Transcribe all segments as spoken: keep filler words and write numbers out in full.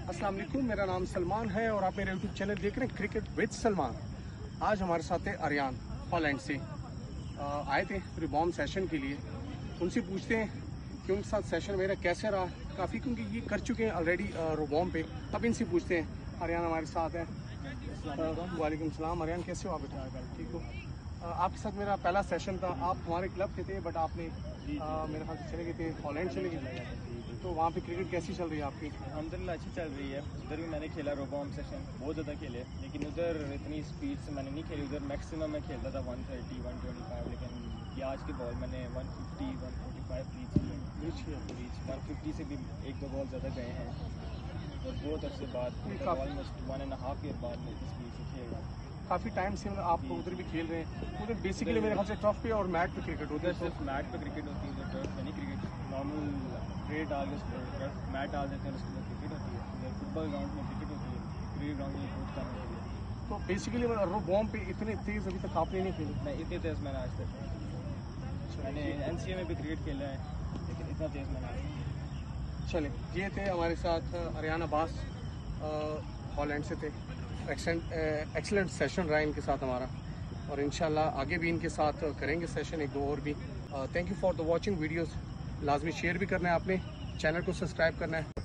अस्सलाम वालेकुम, मेरा नाम सलमान है और आप मेरे यूट्यूब चैनल देख रहे हैं क्रिकेट विद सलमान। आज हमारे साथ है आर्यन हॉलैंड से। आए थे रिबॉम सेशन के लिए। उनसे पूछते हैं कि उनके साथ सेशन मेरा कैसे रहा काफ़ी, क्योंकि ये कर चुके हैं ऑलरेडी रिबॉम पे। अब इनसे पूछते हैं। आर्यन हमारे साथ है। वालेकुम सलाम। आर्यन कैसे हो आप? बेटा ठीक हो? आपके साथ मेरा पहला सेशन था। आप हमारे क्लब के थे बट आपने आ, मेरे ख्याल से चले गए थे हॉलैंड चले गए। तो वहाँ पे क्रिकेट कैसी चल रही है आपकी? अल्हम्दुलिल्लाह अच्छी चल रही है। उधर भी मैंने खेला रोबॉम सेशन, बहुत ज़्यादा खेले, लेकिन उधर इतनी स्पीड से मैंने नहीं खेली। उधर मैक्सिमम मैं खेलता था one thirty one twenty five, लेकिन ये आज की बॉल मैंने one fifty one forty five reach किया। रीच वन फिफ्टी से भी एक दो बॉल ज़्यादा गए हैं और बहुत अरसे बाद almost one and half year बाद मैं इस स्पीड से खेल रहा हूँ। काफ़ी टाइम से मतलब आप उधर भी खेल रहे हैं। उधर बेसिकली मेरे ख्याल से टर्फ पे और मैट पे क्रिकेट होती है। सिर्फ मैट पे क्रिकेट होती है, उधर टर्फ पे नहीं क्रिकेट। नॉर्मल रेड डाल के टर्फ मैट डाल देते हैं, उसके बाद क्रिकेट होती है। उधर फुटबॉल ग्राउंड में क्रिकेट होती है, क्रिकेट ग्राउंड में बहुत कम होती है। तो बेसिकली रोबॉम पे इतने तेज़ अभी तक आपने नहीं खेले? नहीं, इतनी तेज़ मैंने आज तक नहीं। मैंने एन सी ए में भी क्रिकेट खेला है, लेकिन इतना तेज़ मैंने आज नहीं। चले, ये थे हमारे साथ आर्यन अब्बास, हॉलैंड से थे। एक्सेलेंट सेशन रहा इनके साथ हमारा और इंशाल्लाह आगे भी इनके साथ करेंगे सेशन एक दो और भी। Thank you for the watching videos. लाजमी शेयर भी करना है आपने, चैनल को सब्सक्राइब करना है।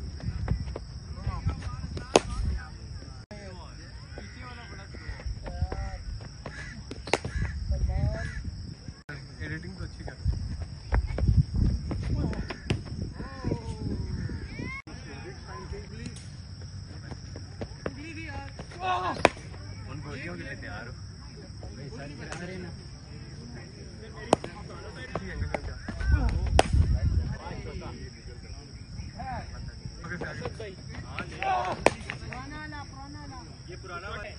एडिटिंग तो अच्छी कर के लिए तैयार हो। ये पुराना है।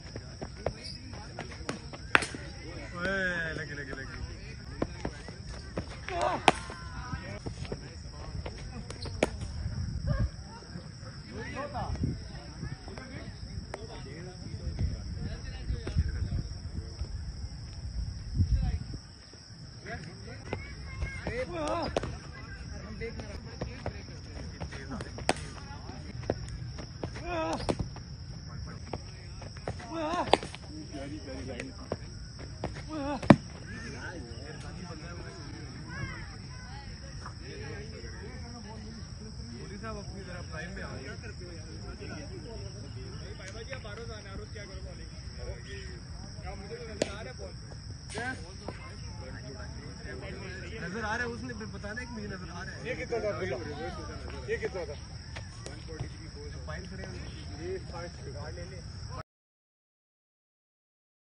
लगे लगे लगे हम देख रहे साहब अपनी तरह प्राइम में आ गए। जी आप बारो जाना रोज क्या करो बॉलिंग क्या मुझे तो नजर आ रहा है बॉल नजर आ रहा है उसने फिर बताना है कि मुझे नजर आ रहा है। ये कितना था? ये कितना था? वन फोर्टी थ्री फाइन खड़े ये फास्ट ले ले।